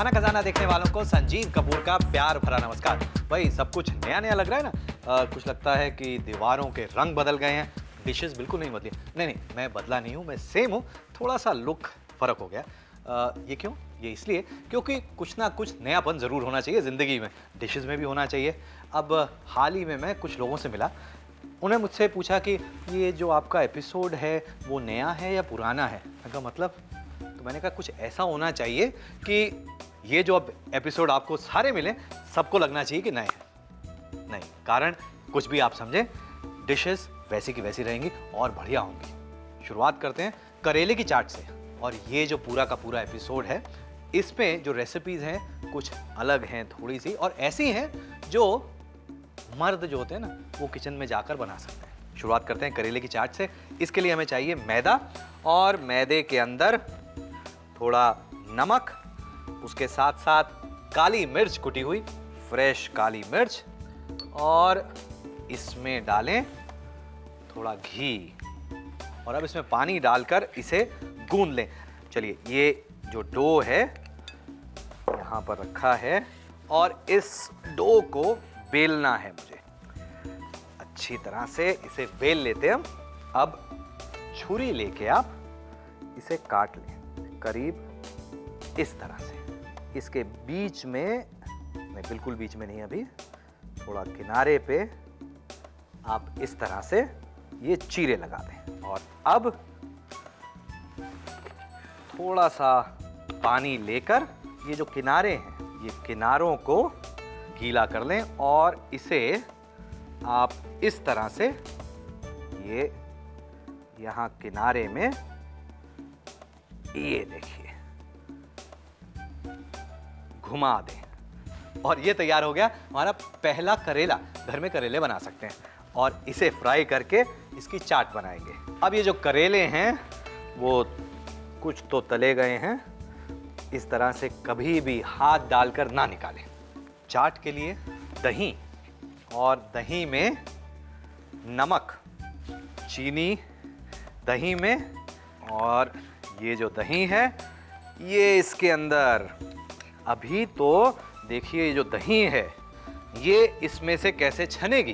खाना खजाना देखने वालों को संजीव कपूर का प्यार भरा नमस्कार। भाई सब कुछ नया नया लग रहा है ना। कुछ लगता है कि दीवारों के रंग बदल गए हैं, डिशेस बिल्कुल नहीं बदली। नहीं, मैं बदला नहीं हूँ, मैं सेम हूँ, थोड़ा सा लुक फर्क हो गया। ये क्यों? ये इसलिए क्योंकि कुछ ना कुछ नयापन ज़रूर होना चाहिए ज़िंदगी में, डिशेस में भी होना चाहिए। अब हाल ही में मैं कुछ लोगों से मिला, उन्होंने मुझसे पूछा कि ये जो आपका एपिसोड है वो नया है या पुराना है। मैंने कहा मतलब? तो मैंने कहा कुछ ऐसा होना चाहिए कि ये जो अब एपिसोड आपको सारे मिले सबको लगना चाहिए कि नए हैं। नहीं, कारण कुछ भी आप समझें, डिशेस वैसी की वैसी रहेंगी और बढ़िया होंगी। शुरुआत करते हैं करेले की चाट से। और ये जो पूरा का पूरा एपिसोड है, इसमें जो रेसिपीज़ हैं कुछ अलग हैं थोड़ी सी, और ऐसी हैं जो मर्द जो होते हैं ना वो किचन में जाकर बना सकते हैं। शुरुआत करते हैं करेले की चाट से। इसके लिए हमें चाहिए मैदा, और मैदे के अंदर थोड़ा नमक, उसके साथ साथ काली मिर्च कुटी हुई, फ्रेश काली मिर्च, और इसमें डालें थोड़ा घी, और अब इसमें पानी डालकर इसे गूंद लें। चलिए, ये जो डो है यहाँ पर रखा है, और इस डो को बेलना है मुझे अच्छी तरह से। इसे बेल लेते हैं हम। अब छुरी लेके आप इसे काट लें करीब इस तरह से। इसके बीच में नहीं, बिल्कुल बीच में नहीं, अभी थोड़ा किनारे पे आप इस तरह से ये चीरे लगा दें। और अब थोड़ा सा पानी लेकर ये जो किनारे हैं, ये किनारों को गीला कर लें, और इसे आप इस तरह से ये यहाँ किनारे में, ये देखिए, घुमा दें, और ये तैयार हो गया हमारा पहला करेला। घर में करेले बना सकते हैं, और इसे फ्राई करके इसकी चाट बनाएंगे। अब ये जो करेले हैं वो कुछ तो तले गए हैं, इस तरह से कभी भी हाथ डालकर ना निकालें। चाट के लिए दही, और दही में नमक, चीनी दही में, और ये जो दही है ये इसके अंदर। अभी तो देखिए ये जो दही है ये इसमें से कैसे छनेगी।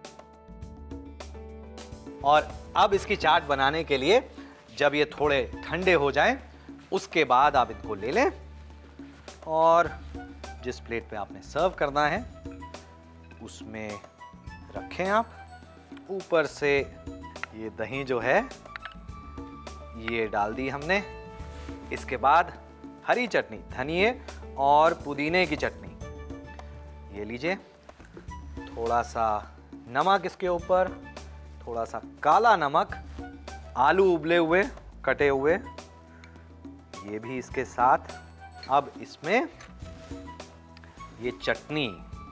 और अब इसकी चाट बनाने के लिए जब ये थोड़े ठंडे हो जाएं, उसके बाद आप इनको ले लें, और जिस प्लेट पे आपने सर्व करना है उसमें रखें आप। ऊपर से ये दही जो है ये डाल दी हमने। इसके बाद हरी चटनी, धनिए और पुदीने की चटनी ये लीजिए। थोड़ा सा नमक इसके ऊपर, थोड़ा सा काला नमक, आलू उबले हुए कटे हुए ये भी इसके साथ। अब इसमें ये चटनी,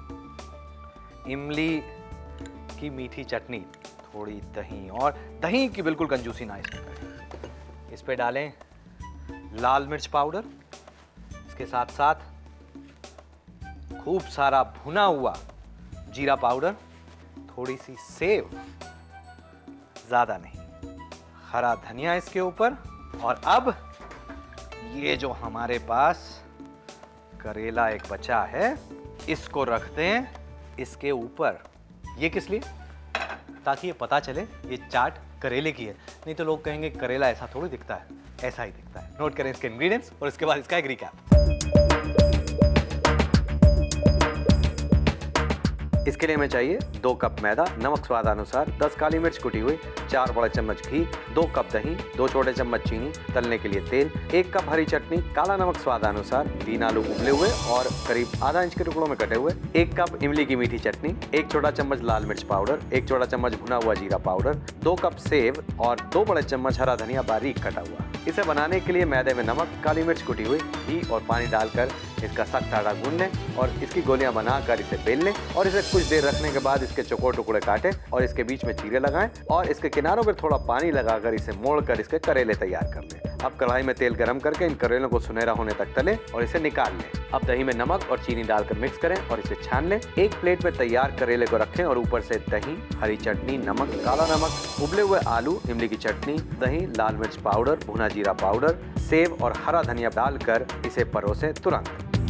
इमली की मीठी चटनी, थोड़ी दही, और दही की बिल्कुल कंजूसी ना इसमें करें। इस पे डालें लाल मिर्च पाउडर, इसके साथ साथ खूब सारा भुना हुआ जीरा पाउडर, थोड़ी सी सेव, ज़्यादा नहीं, हरा धनिया इसके ऊपर। और अब ये जो हमारे पास करेला एक बचा है इसको रखते हैं इसके ऊपर। ये किस लिए? ताकि ये पता चले ये चाट करेले की है। नहीं तो लोग कहेंगे करेला ऐसा थोड़ी दिखता है, ऐसा ही दिखता है। नोट करें इसके इंग्रेडिएंट्स और इसके बाद इसका एक रिकैप। इसके लिए हमें चाहिए 2 कप मैदा, नमक स्वाद अनुसार, 10 काली मिर्च कुटी हुई, 4 बड़े चम्मच घी, 2 कप दही, 2 छोटे चम्मच चीनी, तलने के लिए तेल, 1 कप हरी चटनी, काला नमक स्वाद अनुसार, 3 आलू उबले हुए और करीब आधा इंच के टुकड़ों में कटे हुए, 1 कप इमली की मीठी चटनी, 1 छोटा चम्मच लाल मिर्च पाउडर, 1 छोटा चम्मच भुना हुआ जीरा पाउडर, 2 कप सेव और 2 बड़े चम्मच हरा धनिया बारीक कटा हुआ। इसे बनाने के लिए मैदे में नमक, काली मिर्च कुटी हुई, घी और पानी डालकर इसका सख्त आटा गूंद लें और इसकी गोलियां बनाकर इसे बेल लें, और इसे कुछ देर रखने के बाद इसके चौकोर टुकड़े काटें और इसके बीच में चीरे लगाएं, और इसके किनारों पर थोड़ा पानी लगाकर इसे मोड़कर इसके करेले तैयार कर लें। अब कढ़ाई में तेल गरम करके इन करेलों को सुनहरा होने तक तलें और इसे निकाल लें। अब दही में नमक और चीनी डालकर मिक्स करें और इसे छान लें। एक प्लेट में तैयार करेले को रखें और ऊपर से दही, हरी चटनी, नमक, काला नमक, उबले हुए आलू, इमली की चटनी, दही, लाल मिर्च पाउडर, भुना जीरा पाउडर, सेव और हरा धनिया डालकर इसे परोसें तुरंत।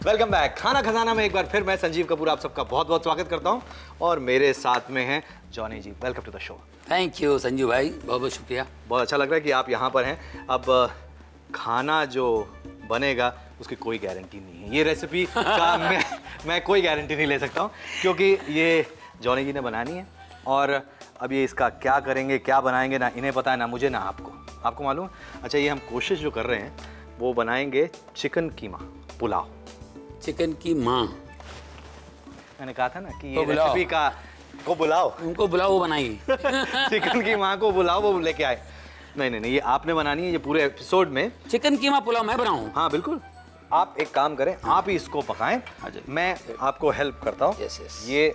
Welcome back. खाना खजाना में एक बार फिर मैं संजीव कपूर आप सबका बहुत बहुत स्वागत करता हूं और मेरे साथ में हैं Johnny ji. Welcome to the show. Thank you Sanjeev भाई, बहुत बहुत शुक्रिया। बहुत अच्छा लग रहा है कि आप यहाँ पर हैं। अब खाना जो बनेगा उसकी कोई गारंटी नहीं है। ये रेसिपी का मैं कोई गारंटी नहीं ले सकता हूँ क्योंकि ये जॉनी जी ने बनानी है और अब ये इसका क्या करेंगे, क्या बनाएंगे, ना इन्हें पता है ना मुझे ना आपको मालूम है। अच्छा, ये हम कोशिश जो कर रहे हैं वो बनाएंगे चिकन कीमा पुलाव। चिकन की माँ, मैंने कहा था ना कि ये रेसिपी का को बुलाओ, उनको बुलाओ, वो बनाएगी। चिकन की माँ को बुलाओ, वो लेके आए। नहीं, ये आपने बनानी है। ये पूरे एपिसोड में चिकन कीमा पुलाव मैं बनाऊँ? हाँ बिल्कुल। आप एक काम करें, आप ही इसको पकाएं, मैं आपको हेल्प करता हूँ। ये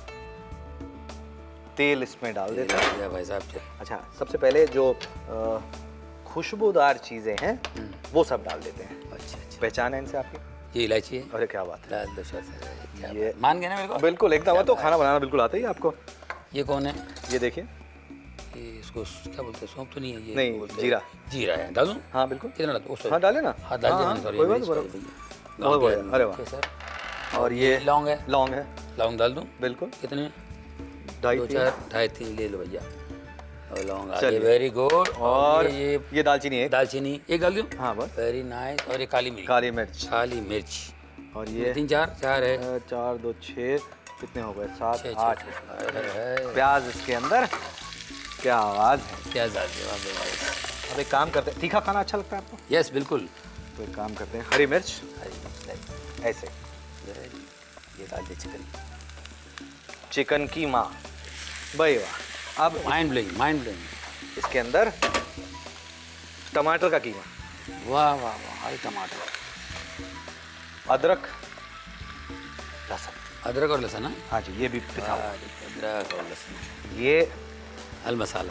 तेल इसमें डाल देते हैं भाई साहब। अच्छा, सबसे पहले जो खुशबूदार चीजें हैं वो सब डाल देते हैं। अच्छा, पहचान है इनसे आपकी? ये इलायची है। अरे क्या बात है, ये मान गए ना मेरे को? बिल्कुल एकदम। तो खाना बनाना बिल्कुल आता ही आपको। ये कौन है? ये देखिए, ये इसको क्या बोलते हैं? सौंफ तो नहीं है ये? नहीं, जीरा। जीरा है, डाल दूं? हाँ बिल्कुल। कितना डालूं? हाँ डाले ना। हाँ डाल दिया, सॉरी। कोई बात नहीं, बहुत बढ़िया। अरे वाह सर। और ये लौंग है? लौंग है। लौंग डाल दूं? बिल्कुल। कितने? 2-4-2.5-3 ले लो भैया। और लौंग आ गए, वेरी गुड। और ये दालचीनी है। दालचीनी एक डाल दूं? हाँ बस। Very nice. और ये काली मिर्च। काली मिर्च। काली मिर्च। और ये 3-4 है। 4 2 6 कितने हो गए? 7 6 8 है। प्याज इसके अंदर। क्या आवाज है। प्याज डाल दिया। अब एक काम करते हैं, तीखा खाना अच्छा लगता है आपको? यस बिल्कुल। तो एक काम करते हैं, हरी मिर्च ऐसे ये डाल दे चिकन की माँ। भाई वाह। अब माइंड ब्लोइंग। इसके अंदर टमाटर का कीमा। वाह वाह वाह। हरी टमाटर, अदरक, लहसुन। अदरक और लहसुन। हाँ जी, ये भी पिसा हुआ। अदरक और लहसुन। ये हल मसाला।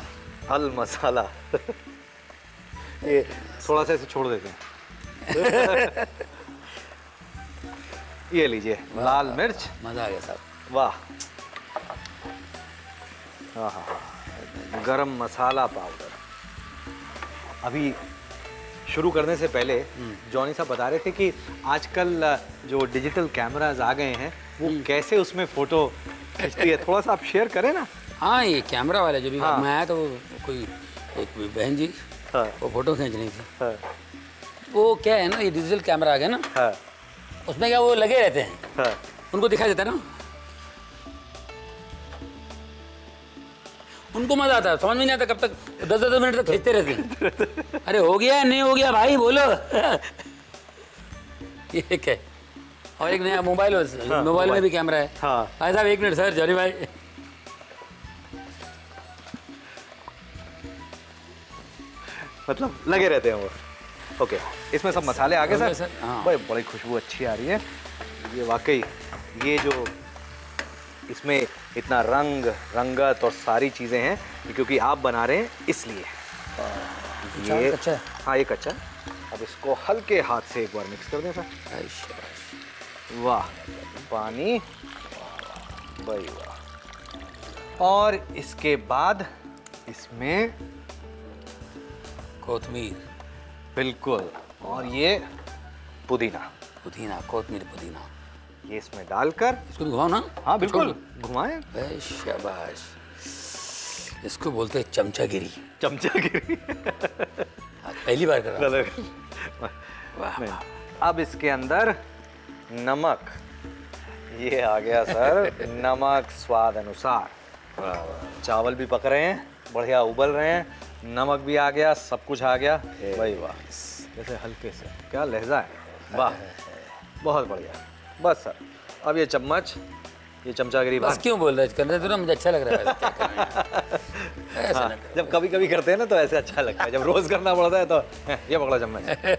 ये थोड़ा सा ऐसे छोड़ देते हैं। ये लीजिए लाल मिर्च। मजा आ गया साहब। वाह। हाँ, गरम मसाला पाउडर। अभी शुरू करने से पहले जॉनी साहब बता रहे थे कि आजकल जो डिजिटल कैमराज आ गए हैं वो कैसे उसमें फोटो खींचती है। थोड़ा सा आप शेयर करें ना। हाँ, ये कैमरा वाला जो भी हाँ। मैं आया तो कोई एक बहन जी, हाँ। वो फोटो खींच रही थी। हाँ। वो क्या है ना, ये डिजिटल कैमरा आ गया ना। हाँ। उसमें क्या वो लगे रहते हैं। हाँ। उनको दिखाई देता है ना, उनको मजा आता है। समझ में नहीं आता कब तक 10-10 मिनट तक खींचते रहते हैं। अरे हो गया नहीं हो गया भाई बोलो। ये क्या है? और एक नया मोबाइल में भी कैमरा है। हाँ। भाई साहब 1 मिनट सर, जॉनी भाई। मतलब लगे रहते हैं वो। ओके, इसमें सब मसाले आ गए सर। हाँ। बड़ी खुशबू अच्छी आ रही है। ये वाकई ये जो इसमें इतना रंगत और सारी चीज़ें हैं क्योंकि आप बना रहे हैं इसलिए। ये कच्चा है? हाँ, ये कच्चा है। अब इसको हल्के हाथ से एक बार मिक्स कर दें सर। वाह, पानी, भाई वाह। और इसके बाद इसमें कोथमीर। बिल्कुल। और ये पुदीना, कोथमीर पुदीना, ये इसमें डालकर इसको घुमाओ ना। हाँ बिल्कुल, घुमाएं। शाबाश। इसको बोलते हैं चमचागिरी। चमचागिरी। पहली बार कर रहा हूं। वाह। अब इसके अंदर नमक, ये आ गया सर। नमक स्वाद अनुसार। चावल भी पक रहे हैं, बढ़िया उबल रहे हैं, नमक भी आ गया, सब कुछ आ गया। भाई वाह, जैसे हल्के से, क्या लहजा है। वाह, बहुत बढ़िया। बस सर, अब ये चमचागिरी बस क्यों बोल रहे करने तो ना, मुझे अच्छा लग रहा है। हाँ, जब कभी कभी करते हैं ना तो ऐसे अच्छा लगता है। जब रोज करना पड़ता है तो ये पकड़ा चम्मच।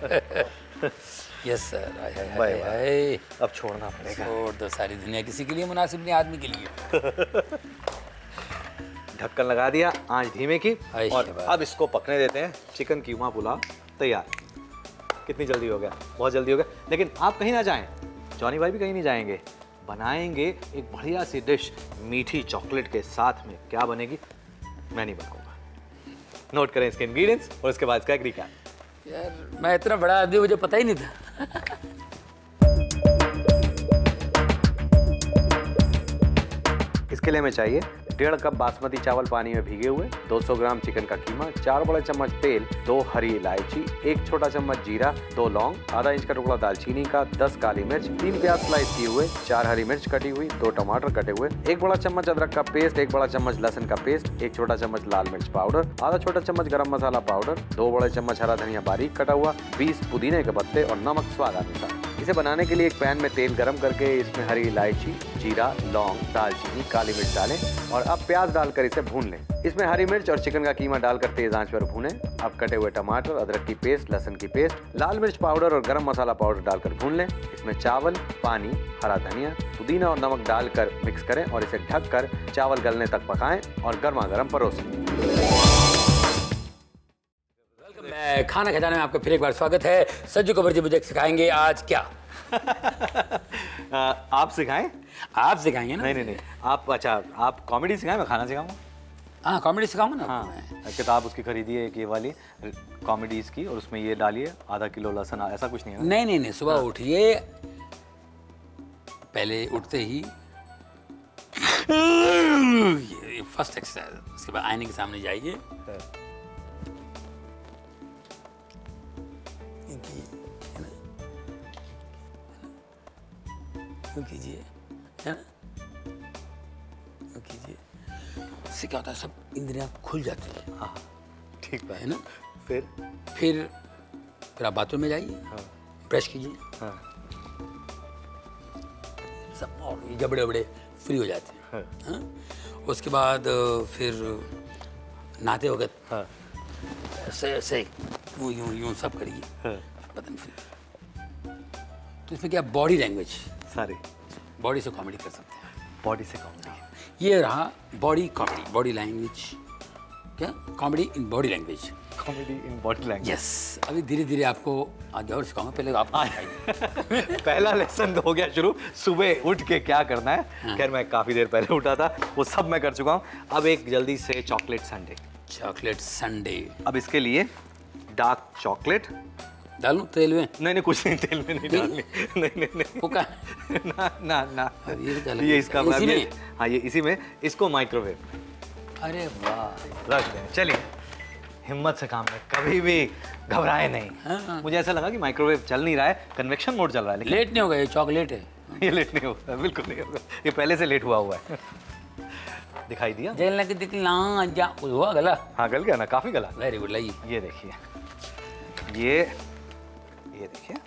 Yes sir. भाई अब छोड़ना पड़ेगा। छोड़ दो, सारी दुनिया किसी के लिए मुनासिब नहीं, आदमी के लिए। ढक्कन लगा दिया, आंच धीमे की, और शाबाश। अब इसको पकने देते हैं। चिकन कीमा पुलाव तैयार। कितनी जल्दी हो गया, बहुत जल्दी हो गया। लेकिन आप कहीं ना जाएं, जॉनी भाई भी कहीं नहीं जाएंगे। बनाएंगे एक बढ़िया सी डिश मीठी चॉकलेट के साथ में। क्या बनेगी मैं नहीं बताऊंगा। नोट करें इसके इंग्रेडिएंट्स और उसके बाद इसका एक रिकैप। यार मैं इतना बड़ा आदमी, मुझे पता ही नहीं था। इसके लिए हमें चाहिए 1.5 कप बासमती चावल पानी में भीगे हुए, 200 ग्राम चिकन का कीमा, 4 बड़े चम्मच तेल, 2 हरी इलायची, 1 छोटा चम्मच जीरा, 2 लौंग, आधा इंच का टुकड़ा दालचीनी का, 10 काली मिर्च, 3 प्याज स्लाइस किए हुए, 4 हरी मिर्च कटी हुई, 2 टमाटर कटे हुए, 1 बड़ा चम्मच अदरक का पेस्ट, 1 बड़ा चम्मच लहसुन का पेस्ट, 1 छोटा चम्मच लाल मिर्च पाउडर, आधा छोटा चम्मच गरम मसाला पाउडर, 2 बड़े चम्मच हरा धनिया बारीक कटा हुआ, 20 पुदीने के पत्ते और नमक स्वाद अनुसार। इसे बनाने के लिए एक पैन में तेल गरम करके इसमें हरी इलायची, जीरा, लौंग, दालचीनी, काली मिर्च डालें और अब प्याज डालकर इसे भून लें। इसमें हरी मिर्च और चिकन का कीमा डालकर तेज आंच पर भूनें। अब कटे हुए टमाटर, अदरक की पेस्ट, लहसुन की पेस्ट, लाल मिर्च पाउडर और गरम मसाला पाउडर डालकर भून लें। इसमें चावल, पानी, हरा धनिया, पुदीना और नमक डालकर मिक्स करें और इसे ढककर चावल गलने तक पकाएं और गर्मा गर्म परोसें। मैं खाना खजाने में आपका फिर एक बार स्वागत है। सज्जू कबर जी मुझे सिखाएंगे आज क्या? आप सिखाएं? आप सिखाएंगे ना? नहीं, आप अच्छा आप कॉमेडी सिखाएं, मैं खाना सिखाऊंगा। हाँ, कॉमेडी सिखाऊंगा ना। हाँ, किताब उसकी खरीदी है एक ये वाली कॉमेडीज की और उसमें ये डालिए आधा किलो लहसुन, ऐसा कुछ नहीं है ना? नहीं, सुबह उठिए, पहले उठते ही फर्स्ट एक्सरसाइज, उसके बाद आईने के सामने जाइए, कीजिए, है ना, कीजिए। इससे क्या होता है, सब इंद्रियां खुल जाती है। हाँ, ठीक बात है ना। फिर आप बाथरूम में जाइए, ब्रश कीजिए, सब और ये जबड़े वबड़े फ्री हो जाते हैं। हाँ? उसके बाद फिर नहाते वक्त ऐसे ऐसे यूं सब करिए, पता नहीं। फिर तो इसमें क्या बॉडी लैंग्वेज, सारी बॉडी से कॉमेडी कर सकते हैं। बॉडी से कॉमेडी, ये रहा बॉडी कॉमेडी, बॉडी लैंग्वेज, क्या comedy in body language, comedy in body language. Yes. अभी धीरे धीरे आपको आगे और सिखाऊंगा, पहले आप पहला लेसन हो गया शुरू, सुबह उठ के क्या करना है। खैर मैं काफी देर पहले उठा था, वो सब मैं कर चुका हूँ। अब एक जल्दी से चॉकलेट संडे। Chocolate Sunday. अब इसके लिए डार्क चॉकलेट डालूं तेल में? नहीं, कुछ नहीं, तेल में नहीं डालनी। नहीं वो क्या? ना ये इसका इसी में? हाँ, ये इसी में, इसको माइक्रोवेव में अरे वाह, रख दें। चलिए, हिम्मत से काम लें, कभी भी घबराए नहीं। हाँ। मुझे ऐसा लगा कि माइक्रोवेव चल नहीं रहा है, कन्वेक्शन मोड चल रहा है, लेकिन लेट नहीं होगा, ये चॉकलेट है। ये लेट नहीं होगा, बिल्कुल नहीं होगा, ये पहले से लेट हुआ है। दिखाई दिया? जेल लगे दिख ला जा हुआ गला। हाँ, गल गया ना, काफी गला। Very good. लाइए, ये देखिए, ये देखिए।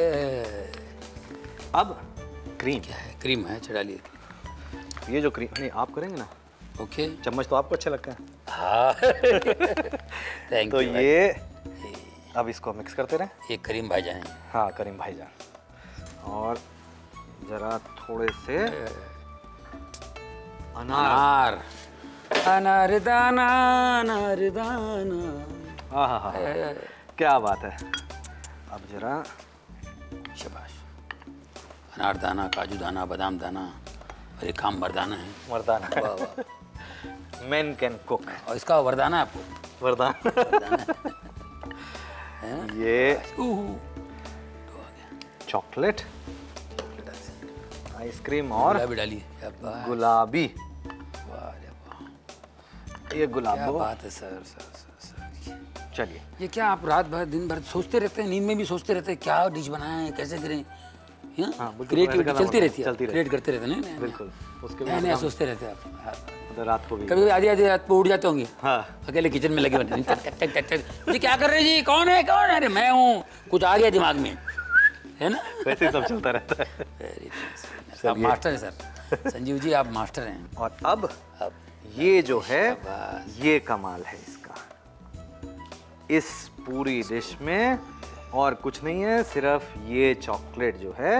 अब क्रीम क्या है? क्रीम है, चढ़ा लिए। ये जो क्रीम, नहीं आप करेंगे ना? ओके। चम्मच तो आपको अच्छा लगता है। हाँ। थैंक तो यू। ये अब इसको मिक्स करते रहे। ये करीम भाईजान है। हाँ, करीम भाईजान। और जरा थोड़े से अनार। अनार दाना, अनार दाना। हाँ, क्या बात है। अब जरा शाबाश। अनार दाना, काजू दाना, बादाम दाना, और ये काम मर्दाना है। मर्दाना। वाह वाह। Men can cook. और इसका वरदाना है आपको। वरदान। ये चॉकलेट, आइसक्रीम और गुलाबी डालिए। गुलाबी। वाह रे वाह, ये क्या गुलाबो। बात है सर। चलिए, ये क्या आप रात भर दिन भर सोचते रहते हैं, नींद में भी सोचते रहते हैं क्या डिश बनाएं, कैसे करें? हाँ, क्रिएटिविटी चलती रहती है, चलती रहती क्रिएट करते रहते हैं। नहीं बिल्कुल। उसके नया बाद नया हम सोचते रहते हैं आप। उधर रात को भी कभी आधी आधी रात को उठ जाते होंगे। हाँ, अकेले किचन में लगे होते हैं। जी क्या कर रहे जी, कौन है? अरे मैं हूँ, कुछ आ गया दिमाग में, है ना। वैसे ही सब चलता रहता है। Very nice. आप मास्टर हैं सर, संजीव जी आप मास्टर हैं। और अब ये जो है, शाबाश। ये कमाल है इसका। इस पूरी डिश में और कुछ नहीं है, सिर्फ ये चॉकलेट जो है।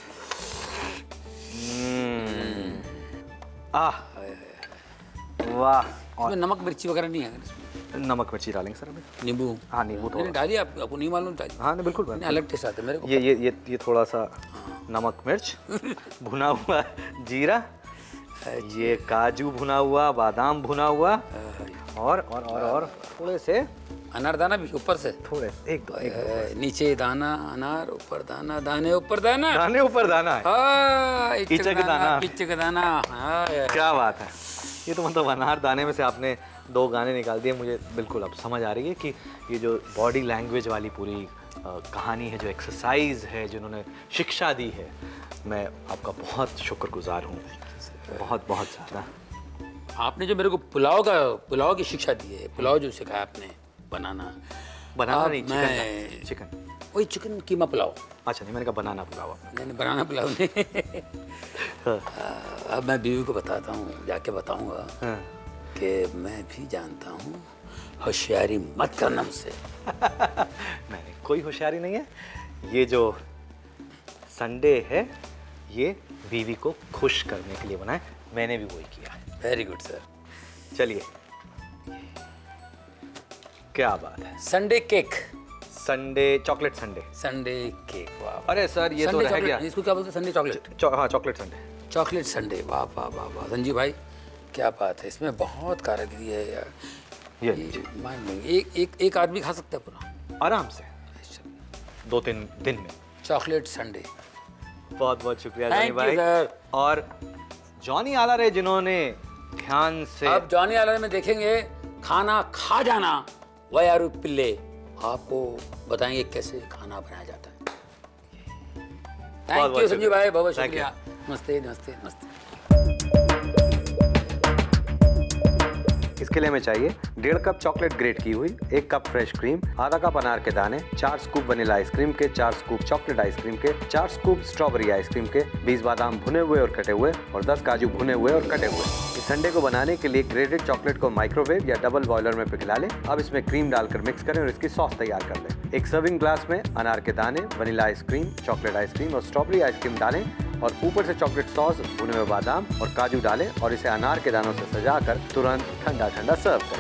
वाह। और इसमें नमक मिर्ची वगैरह नहीं है? नमक मिर्ची डालेंगे सर अभी। नींबू? हाँ, नींबू थोड़ा। डालिए, आपको नहीं मालूम डालिए। हाँ, नहीं बिल्कुल। नहीं, अलग टेस्ट आता है मेरे को। ये थोड़ा सा नमक मिर्च, भुना हुआ जीरा, ये काजू भुना हुआ, बादाम भुना हुआ, और थोड़े से अनारदाना भी ऊपर से, थोड़े एक दो नीचे दाना अनार, ऊपर दाना, दाने ऊपर दाना, दाने ऊपर दाना है। हाँ, इचक दाना, इचक दाना। हाँ, क्या बात है। ये तो मतलब अनार दाने में से आपने 2 गाने निकाल दिए। मुझे बिल्कुल अब समझ आ रही है कि ये जो बॉडी लैंग्वेज वाली पूरी कहानी है, जो एक्सरसाइज है, जिन्होंने शिक्षा दी है, मैं आपका बहुत शुक्रगुजार हूँ, बहुत बहुत ज़्यादा। आपने जो मेरे को पुलाव की शिक्षा दी है, पुलाव जो सिखाया आपने बनाना नहीं, चिकन वही चिकन कीमा पुलाव। अच्छा, नहीं, मैंने कहा बनाना पुलाव। नहीं, बनाना पुलाव नहीं। अब मैं बीवी को बताता हूँ, जाके बताऊँगा कि मैं भी जानता हूँ, होशियारी मत करना मुझसे। नहीं, कोई होशियारी नहीं है। ये जो संडे है, ये बीवी को खुश करने के लिए बनाए, मैंने भी वही किया है। Very good sir. चलिए, क्या बात है। Sundae cake, sundae chocolate sundae, sundae cake. वाह, अरे सर, ये तो रह गया। इसको क्या बोलते हैं? Sundae chocolate. हाँ, चॉकलेट संडे, चॉकलेट संडे। वाह वाह वाह वाह, संजीव भाई क्या बात है, इसमें बहुत कारीगरी है यार। ये माइंड ब्लोइंग। एक आदमी खा सकता है पूरा आराम से 2-3 दिन में। Chocolate sundae. बहुत बहुत शुक्रिया जॉनी थैंक भाई। You sir. और जॉनी आलारे, जिन्होंने ध्यान से अब जॉनी आलर में देखेंगे खाना खा जाना, वयारू पिल्ले आपको बताएंगे कैसे खाना बनाया जाता है। थैंक यू संजीव भाई, बहुत शुक्रिया। नमस्ते नमस्ते नमस्ते। इसके लिए हमें चाहिए 1.5 कप चॉकलेट ग्रेट की हुई, 1 कप फ्रेश क्रीम, आधा कप अनार के दाने, 4 स्कूप वनीला आइसक्रीम के, 4 स्कूप चॉकलेट आइसक्रीम के, 4 स्कूप स्ट्रॉबेरी आइसक्रीम के, 20 बादाम भुने हुए और कटे हुए और 10 काजू भुने हुए और कटे हुए। इस संडे को बनाने के लिए ग्रेटेड चॉकलेट को माइक्रोवेव या डबल बॉयलर में पिघला लें। अब इसमें क्रीम डालकर मिक्स करें और इसकी सॉस तैयार कर लें। एक सर्विंग ग्लास में अनार के दाने, वनीला आइसक्रीम, चॉकलेट आइसक्रीम और स्ट्रॉबेरी आइसक्रीम डालें और ऊपर से चॉकलेट सॉस, भुने हुए बादाम और काजू डालें और इसे अनार के दानों से सजाकर तुरंत ठंडा ठंडा सर्व करें।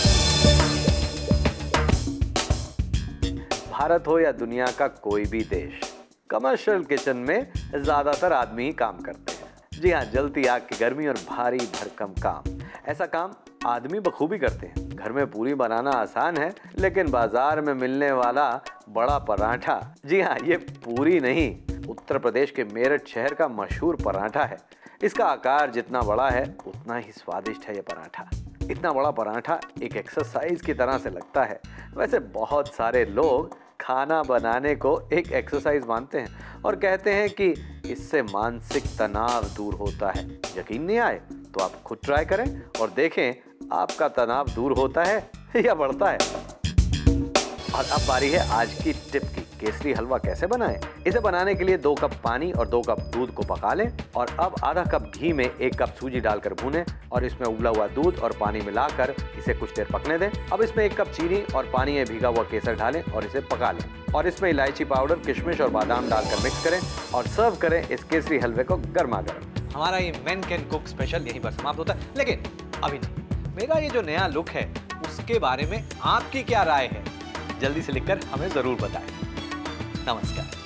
भारत हो या दुनिया का कोई भी देश, कमर्शियल किचन में ज्यादातर आदमी ही काम करते हैं। जी हाँ, जलती आग की गर्मी और भारी भरकम काम, ऐसा काम आदमी बखूबी करते हैं। घर में पूरी बनाना आसान है, लेकिन बाजार में मिलने वाला बड़ा पराठा, जी हाँ, ये पूरी नहीं, उत्तर प्रदेश के मेरठ शहर का मशहूर पराठा है। इसका आकार जितना बड़ा है उतना ही स्वादिष्ट है ये पराठा। इतना बड़ा पराठा एक एक्सरसाइज की तरह से लगता है। वैसे बहुत सारे लोग खाना बनाने को एक एक्सरसाइज मानते हैं और कहते हैं कि इससे मानसिक तनाव दूर होता है। यकीन नहीं आए तो आप खुद ट्राई करें और देखें आपका तनाव दूर होता है या बढ़ता है। और अब बारी है आज की टिप की। केसरी हलवा कैसे बनाएं? इसे बनाने के लिए 2 कप पानी और 2 कप दूध को पका लें और अब आधा कप घी में 1 कप सूजी डालकर भूनें और इसमें उबला हुआ दूध और पानी मिलाकर इसे कुछ देर पकने दें। अब इसमें 1 कप चीनी और पानी में भीगा हुआ केसर डालें और इसे पका लें और इसमें इलायची पाउडर, किशमिश और बादाम डालकर मिक्स करें और सर्व करें इस केसरी हलवे को गर्मा गर्म। हमारा ये मेन कैन कुक स्पेशल यहीं पर समाप्त होता है, लेकिन अभी नहीं। मेरा ये जो नया लुक है उसके बारे में आपकी क्या राय है? जल्दी से लिखकर हमें जरूर बताएं। नमस्कार।